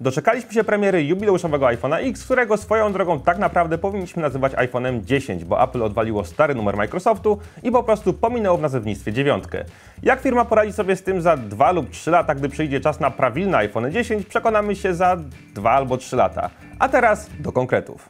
Doczekaliśmy się premiery jubileuszowego iPhone'a X, którego swoją drogą tak naprawdę powinniśmy nazywać iPhone'em 10, bo Apple odwaliło stary numer Microsoftu i po prostu pominęło w nazewnictwie 9. Jak firma poradzi sobie z tym za 2 lub 3 lata, gdy przyjdzie czas na prawilne iPhone 10, przekonamy się za 2 albo 3 lata. A teraz do konkretów.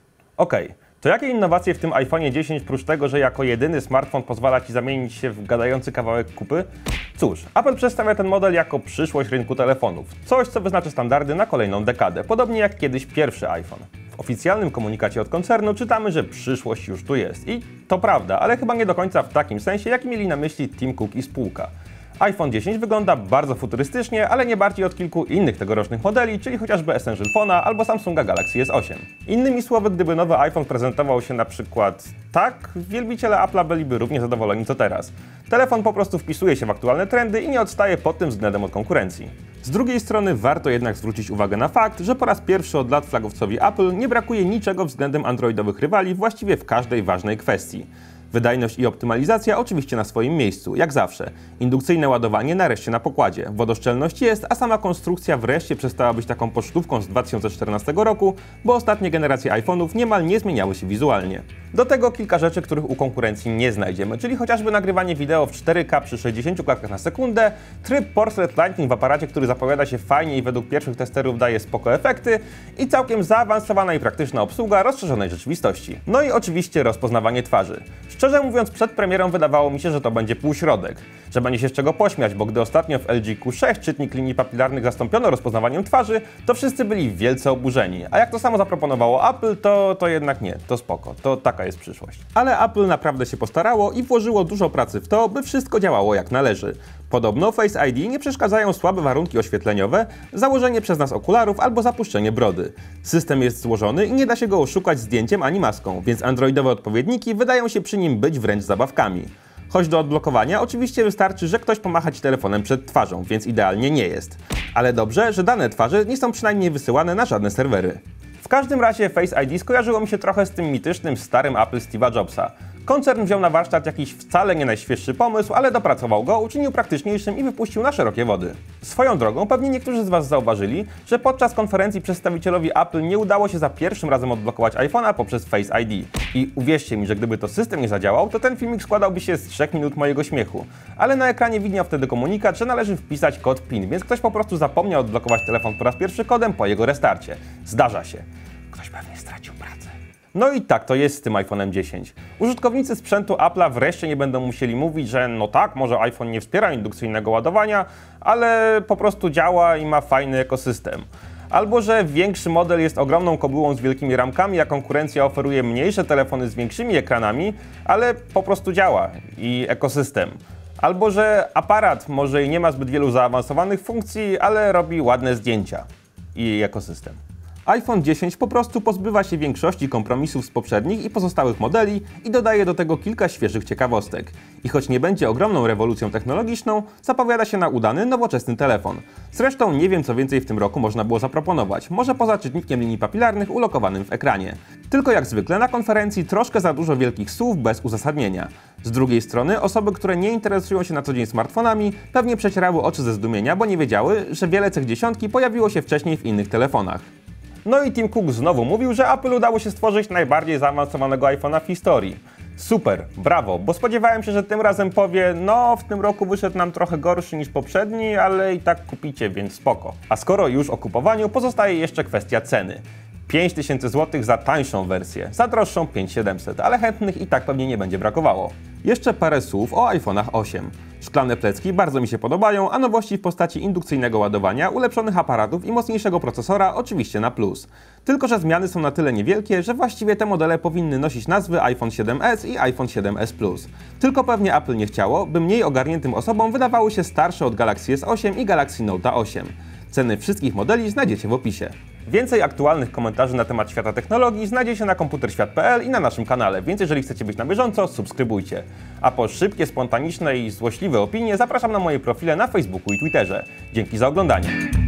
To jakie innowacje w tym iPhone'ie 10, prócz tego, że jako jedyny smartfon pozwala Ci zamienić się w gadający kawałek kupy? Cóż, Apple przedstawia ten model jako przyszłość rynku telefonów. Coś, co wyznaczy standardy na kolejną dekadę, podobnie jak kiedyś pierwszy iPhone. W oficjalnym komunikacie od koncernu czytamy, że przyszłość już tu jest. I to prawda, ale chyba nie do końca w takim sensie, jaki mieli na myśli Tim Cook i spółka. iPhone 10 wygląda bardzo futurystycznie, ale nie bardziej od kilku innych tegorocznych modeli, czyli chociażby Essential Phone'a albo Samsunga Galaxy S8. Innymi słowy, gdyby nowy iPhone prezentował się na przykład tak, wielbiciele Apple'a byliby równie zadowoleni co teraz. Telefon po prostu wpisuje się w aktualne trendy i nie odstaje pod tym względem od konkurencji. Z drugiej strony warto jednak zwrócić uwagę na fakt, że po raz pierwszy od lat flagowcowi Apple nie brakuje niczego względem androidowych rywali właściwie w każdej ważnej kwestii. Wydajność i optymalizacja oczywiście na swoim miejscu, jak zawsze. Indukcyjne ładowanie nareszcie na pokładzie. Wodoszczelność jest, a sama konstrukcja wreszcie przestała być taką pocztówką z 2014 roku, bo ostatnie generacje iPhone'ów niemal nie zmieniały się wizualnie. Do tego kilka rzeczy, których u konkurencji nie znajdziemy, czyli chociażby nagrywanie wideo w 4K przy 60 klatkach na sekundę, tryb Portrait Lighting w aparacie, który zapowiada się fajnie i według pierwszych testerów daje spoko efekty i całkiem zaawansowana i praktyczna obsługa rozszerzonej rzeczywistości. No i oczywiście rozpoznawanie twarzy. Szczerze mówiąc, przed premierą wydawało mi się, że to będzie półśrodek, że będzie się z czego pośmiać, bo gdy ostatnio w LG Q6 czytnik linii papilarnych zastąpiono rozpoznawaniem twarzy, to wszyscy byli wielce oburzeni, a jak to samo zaproponowało Apple, to jednak nie, to spoko, to taka jest przyszłość. Ale Apple naprawdę się postarało i włożyło dużo pracy w to, by wszystko działało jak należy. Podobno Face ID nie przeszkadzają słabe warunki oświetleniowe, założenie przez nas okularów albo zapuszczenie brody. System jest złożony i nie da się go oszukać zdjęciem ani maską, więc androidowe odpowiedniki wydają się przy nim być wręcz zabawkami. Choć do odblokowania oczywiście wystarczy, że ktoś pomacha Ci telefonem przed twarzą, więc idealnie nie jest. Ale dobrze, że dane twarzy nie są przynajmniej wysyłane na żadne serwery. W każdym razie Face ID skojarzyło mi się trochę z tym mitycznym starym Apple Steve'a Jobsa. Koncern wziął na warsztat jakiś wcale nie najświeższy pomysł, ale dopracował go, uczynił praktyczniejszym i wypuścił na szerokie wody. Swoją drogą, pewnie niektórzy z Was zauważyli, że podczas konferencji przedstawicielowi Apple nie udało się za pierwszym razem odblokować iPhone'a poprzez Face ID. I uwierzcie mi, że gdyby to system nie zadziałał, to ten filmik składałby się z 3 minut mojego śmiechu. Ale na ekranie widniał wtedy komunikat, że należy wpisać kod PIN, więc ktoś po prostu zapomniał odblokować telefon po raz pierwszy kodem po jego restarcie. Zdarza się. Ktoś pewnie stracił pracę. No i tak to jest z tym iPhone'em 10. Użytkownicy sprzętu Apple'a wreszcie nie będą musieli mówić, że no tak, może iPhone nie wspiera indukcyjnego ładowania, ale po prostu działa i ma fajny ekosystem. Albo że większy model jest ogromną kobyłą z wielkimi ramkami, a konkurencja oferuje mniejsze telefony z większymi ekranami, ale po prostu działa i ekosystem. Albo że aparat może i nie ma zbyt wielu zaawansowanych funkcji, ale robi ładne zdjęcia i ekosystem. iPhone 10 po prostu pozbywa się większości kompromisów z poprzednich i pozostałych modeli i dodaje do tego kilka świeżych ciekawostek. I choć nie będzie ogromną rewolucją technologiczną, zapowiada się na udany, nowoczesny telefon. Zresztą nie wiem, co więcej w tym roku można było zaproponować, może poza czytnikiem linii papilarnych ulokowanym w ekranie. Tylko jak zwykle na konferencji troszkę za dużo wielkich słów bez uzasadnienia. Z drugiej strony osoby, które nie interesują się na co dzień smartfonami, pewnie przecierały oczy ze zdumienia, bo nie wiedziały, że wiele cech dziesiątki pojawiło się wcześniej w innych telefonach. No i Tim Cook znowu mówił, że Apple udało się stworzyć najbardziej zaawansowanego iPhone'a w historii. Super, brawo, bo spodziewałem się, że tym razem powie, no w tym roku wyszedł nam trochę gorszy niż poprzedni, ale i tak kupicie, więc spoko. A skoro już o kupowaniu, pozostaje jeszcze kwestia ceny. 5000 zł za tańszą wersję, za droższą 5700, ale chętnych i tak pewnie nie będzie brakowało. Jeszcze parę słów o iPhone'ach 8. Szklane plecki bardzo mi się podobają, a nowości w postaci indukcyjnego ładowania, ulepszonych aparatów i mocniejszego procesora oczywiście na plus. Tylko że zmiany są na tyle niewielkie, że właściwie te modele powinny nosić nazwy iPhone 7s i iPhone 7s Plus. Tylko pewnie Apple nie chciało, by mniej ogarniętym osobom wydawały się starsze od Galaxy S8 i Galaxy Note 8. Ceny wszystkich modeli znajdziecie w opisie. Więcej aktualnych komentarzy na temat świata technologii znajdzie się na komputerświat.pl i na naszym kanale, więc jeżeli chcecie być na bieżąco, subskrybujcie. A po szybkie, spontaniczne i złośliwe opinie zapraszam na moje profile na Facebooku i Twitterze. Dzięki za oglądanie.